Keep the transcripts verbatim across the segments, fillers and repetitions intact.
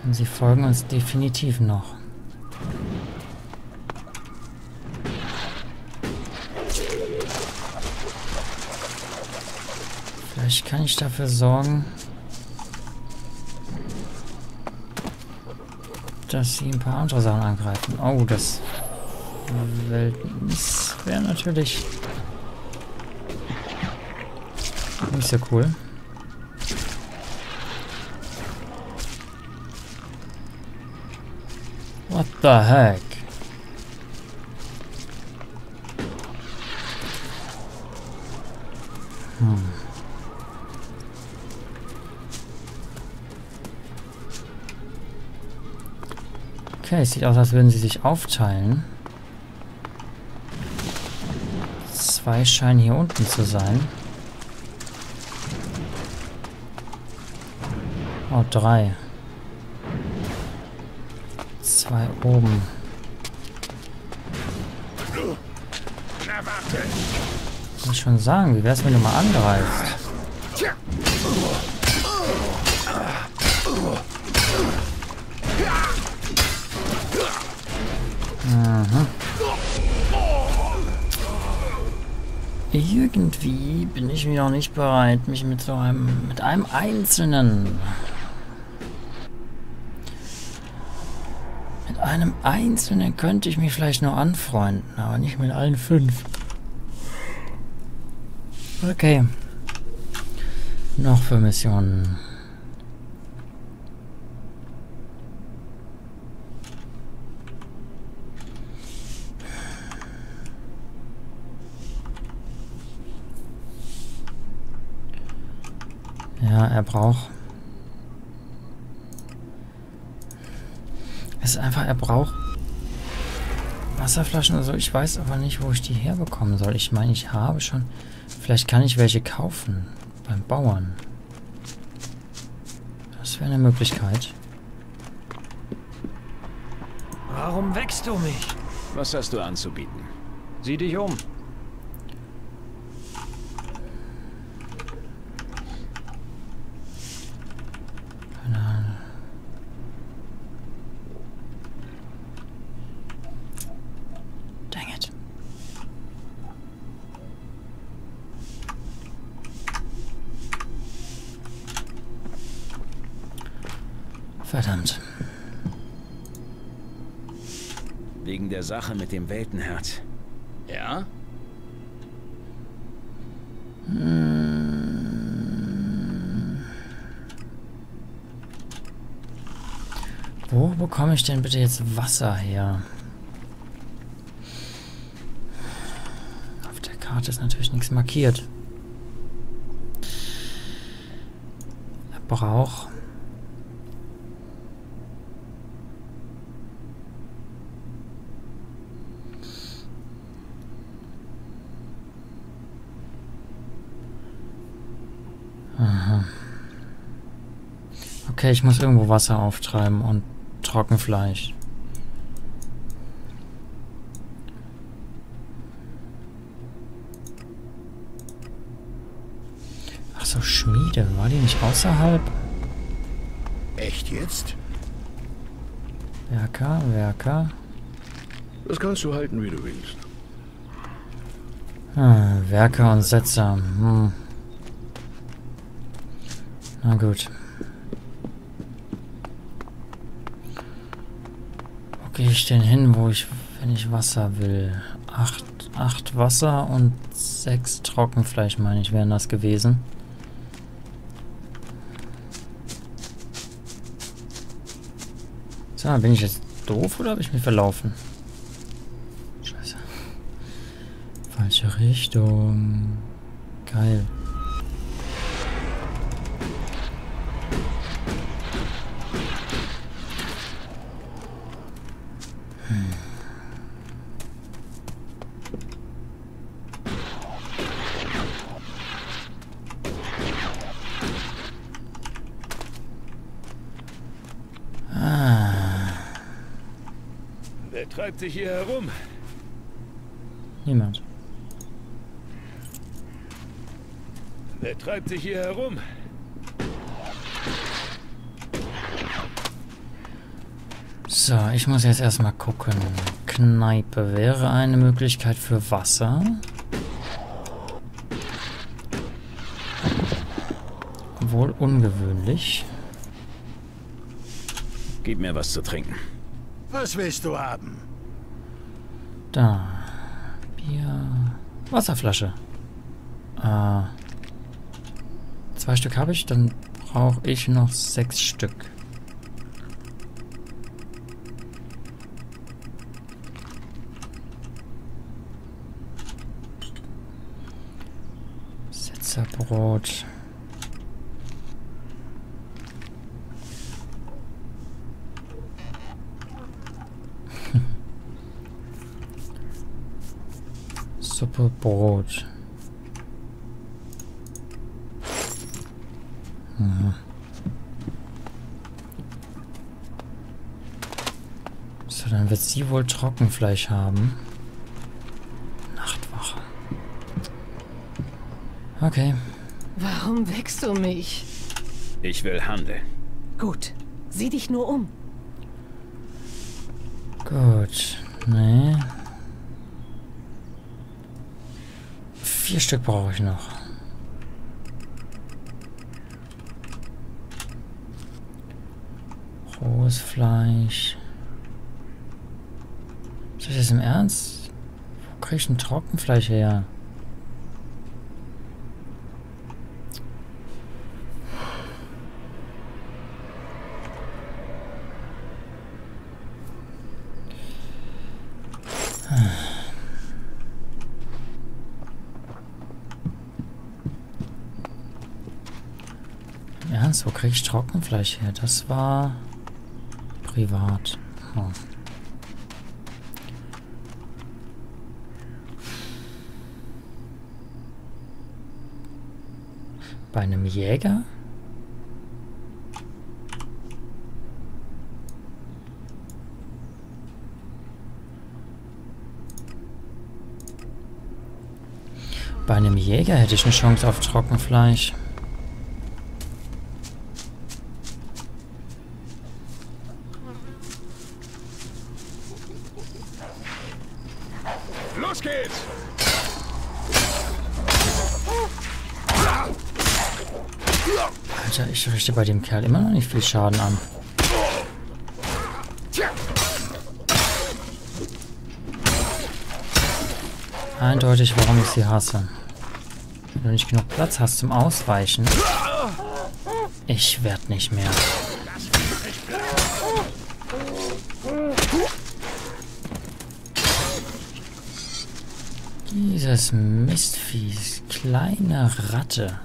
Und sie folgen uns definitiv noch. Vielleicht kann ich dafür sorgen, dass sie ein paar andere Sachen angreifen. Oh, das wäre natürlich nicht so cool. What the heck? Hm. Okay, es sieht aus, als würden sie sich aufteilen. Zwei scheinen hier unten zu sein. Oh, drei. Zwei oben. Ich muss schon sagen, wie wär's, wenn du mal angreifst? Mhm. Irgendwie bin ich mir noch nicht bereit, mich mit so einem, mit einem einzelnen, mit einem einzelnen könnte ich mich vielleicht noch anfreunden, aber nicht mit allen fünf. Okay. Noch für Missionen. Ja, er braucht... Es ist einfach, er braucht Wasserflaschen oder so. Ich weiß aber nicht, wo ich die herbekommen soll. Ich meine, ich habe schon... Vielleicht kann ich welche kaufen. Beim Bauern. Das wäre eine Möglichkeit. Warum wächst du mich? Was hast du anzubieten? Sieh dich um. Verdammt. Wegen der Sache mit dem Weltenherz. Ja? Hm. Wo bekomme ich denn bitte jetzt Wasser her? Auf der Karte ist natürlich nichts markiert. Er braucht... Aha. Okay, ich muss irgendwo Wasser auftreiben und Trockenfleisch. Ach so, Schmiede. War die nicht außerhalb? Echt jetzt? Werker, Werker. Das kannst du halten, wie du willst. Ah, Werker und Setzer. Hm. Na gut. Wo gehe ich denn hin, wo ich, wenn ich Wasser will? Acht, acht Wasser und sechs Trockenfleisch, meine ich, wären das gewesen. So, bin ich jetzt doof oder habe ich mich verlaufen? Scheiße. Falsche Richtung. Geil. Wer treibt sich hier herum? Niemand. Wer treibt sich hier herum? So, ich muss jetzt erstmal gucken. Kneipe wäre eine Möglichkeit für Wasser. Wohl ungewöhnlich. Gib mir was zu trinken. Was willst du haben? Da. Bier. Wasserflasche. Äh, zwei Stück habe ich, dann brauche ich noch sechs Stück. Setzerbrot. Suppe, Brot. Mhm. So, dann wird sie wohl Trockenfleisch haben. Nachtwache. Okay. Warum wächst du mich? Ich will handeln. Gut, sieh dich nur um. Gut. Nee. Vier Stück brauche ich noch. Rohes Fleisch. Ist das jetzt im Ernst? Wo krieg ich denn Trockenfleisch her? Im Ernst, wo krieg ich Trockenfleisch her? Das war privat. Oh. Bei einem Jäger? Bei einem Jäger hätte ich eine Chance auf Trockenfleisch. Los geht's! Alter, ich richte bei dem Kerl immer noch nicht viel Schaden an. Eindeutig, warum ich sie hasse. Wenn du nicht genug Platz hast zum Ausweichen. Ich werd nicht mehr. Dieses Mistvieh, kleine Ratte.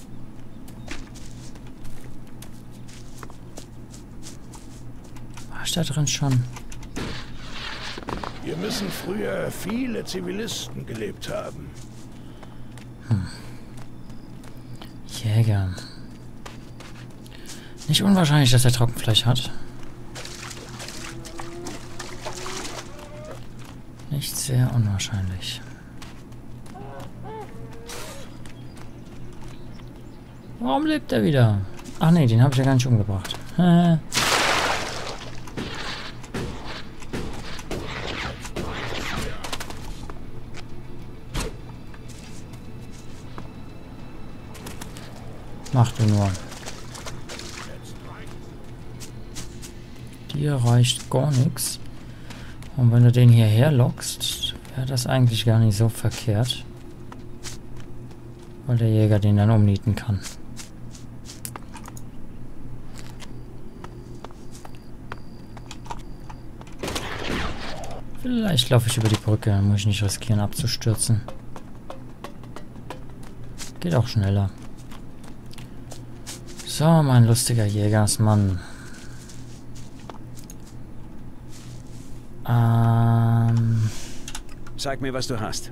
War ich da drin schon? Hier müssen früher viele Zivilisten gelebt haben. Hm. Jäger. Nicht unwahrscheinlich, dass er Trockenfleisch hat. Nicht sehr unwahrscheinlich. Warum lebt er wieder? Ach nee, den habe ich ja gar nicht umgebracht. Hä? Mach du nur. Dir reicht gar nichts. Und wenn du den hierher lockst, wäre das eigentlich gar nicht so verkehrt. Weil der Jäger den dann umnieten kann. Vielleicht laufe ich über die Brücke, dann muss ich nicht riskieren abzustürzen. Geht auch schneller. So, mein lustiger Jägersmann. Ähm... Zeig mir, was du hast.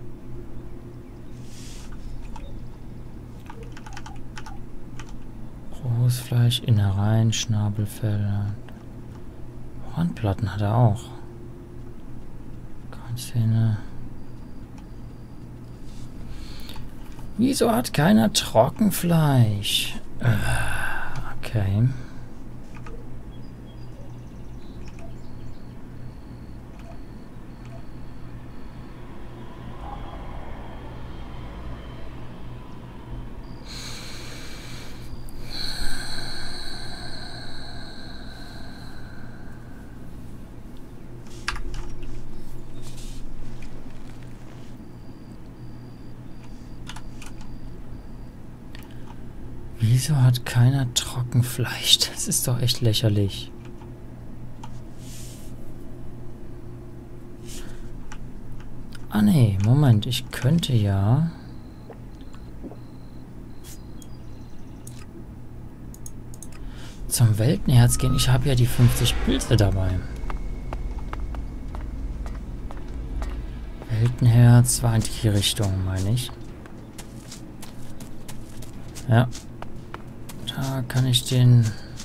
Rohes Fleisch, Innereien, Schnabelfell. Hornplatten hat er auch. Zähne. Wieso hat keiner Trockenfleisch? Äh, okay. Wieso hat keiner Trockenfleisch? Das ist doch echt lächerlich. Ah nee, Moment, ich könnte ja... zum Weltenherz gehen. Ich habe ja die fünfzig Pilze dabei. Weltenherz war in die Richtung, meine ich. Ja. Da kann ich den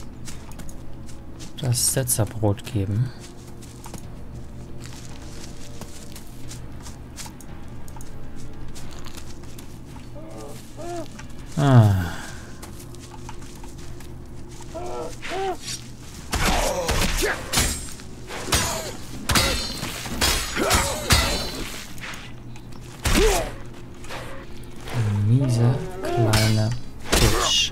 das Setzerbrot geben. Ah. Miese kleine Bitch.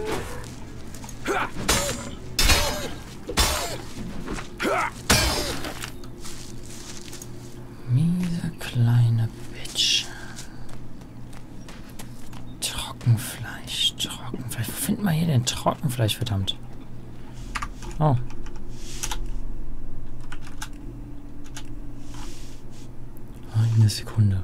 Miese kleine Bitch. Trockenfleisch, Trockenfleisch. Wo findet man hier denn Trockenfleisch, verdammt? Oh. Eine Sekunde.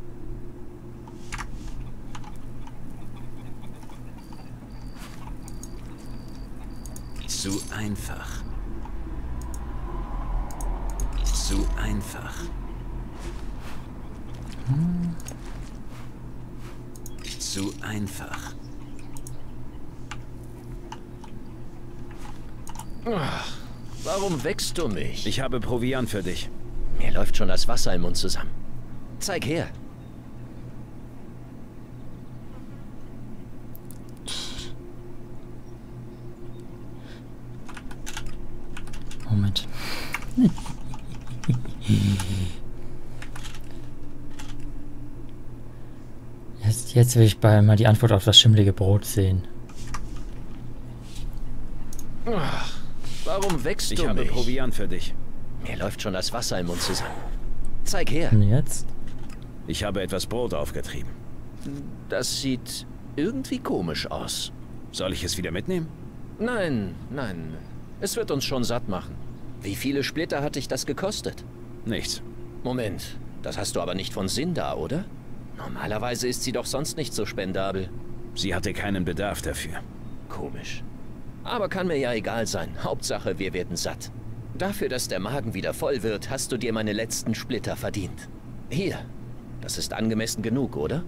Zu einfach. Zu einfach. Hm. Zu einfach. Ach, warum wächst du mich? Ich habe Proviant für dich. Mir läuft schon das Wasser im Mund zusammen. Zeig her. Moment. Jetzt, jetzt will ich bei mal die Antwort auf das schimmelige Brot sehen. Ach, warum wächst Ich du habe mich? Proviant für dich. Mir läuft schon das Wasser im Mund zusammen. Zeig her. Und jetzt? Ich habe etwas Brot aufgetrieben. Das sieht irgendwie komisch aus. Soll ich es wieder mitnehmen? Nein, nein. Es wird uns schon satt machen. Wie viele Splitter hat dich das gekostet? Nichts. Moment, das hast du aber nicht von Sinda, oder? Normalerweise ist sie doch sonst nicht so spendabel. Sie hatte keinen Bedarf dafür. Komisch. Aber kann mir ja egal sein. Hauptsache, wir werden satt. Dafür, dass der Magen wieder voll wird, hast du dir meine letzten Splitter verdient. Hier. Das ist angemessen genug, oder?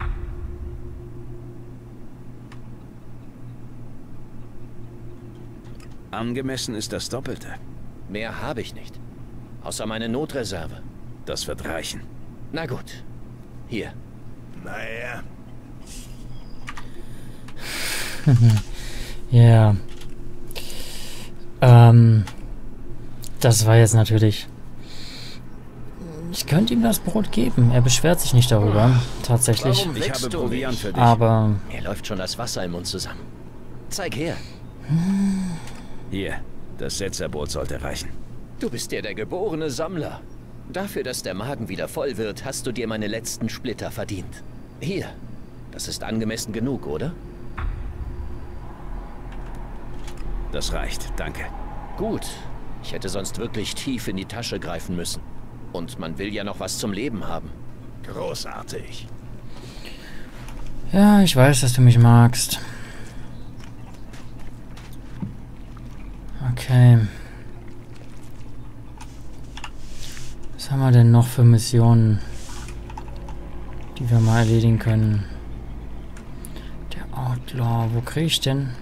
Angemessen ist das Doppelte. Mehr habe ich nicht. Außer meine Notreserve. Das wird reichen. Na gut. Hier. Naja, Ja. Ähm. Das war jetzt natürlich... Ich könnte ihm das Brot geben. Er beschwert sich nicht darüber. Tatsächlich. Warum Ich wächst habe du Proviant mich? für dich. Aber... Mir läuft schon das Wasser im Mund zusammen. Zeig her. Hier, das Setzerbrot sollte reichen. Du bist ja der geborene Sammler. Dafür, dass der Magen wieder voll wird, hast du dir meine letzten Splitter verdient. Hier. Das ist angemessen genug, oder? Das reicht, danke. Gut. Ich hätte sonst wirklich tief in die Tasche greifen müssen. Und man will ja noch was zum Leben haben. großartig. Ja, ich weiß, dass du mich magst. Okay. Was haben wir denn noch für Missionen, die wir mal erledigen können? Der Outlaw, wo kriege ich denn?